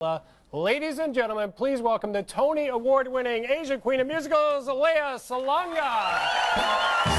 Ladies and gentlemen, please welcome the Tony Award-winning Asian Queen of Musicals, Lea Salonga.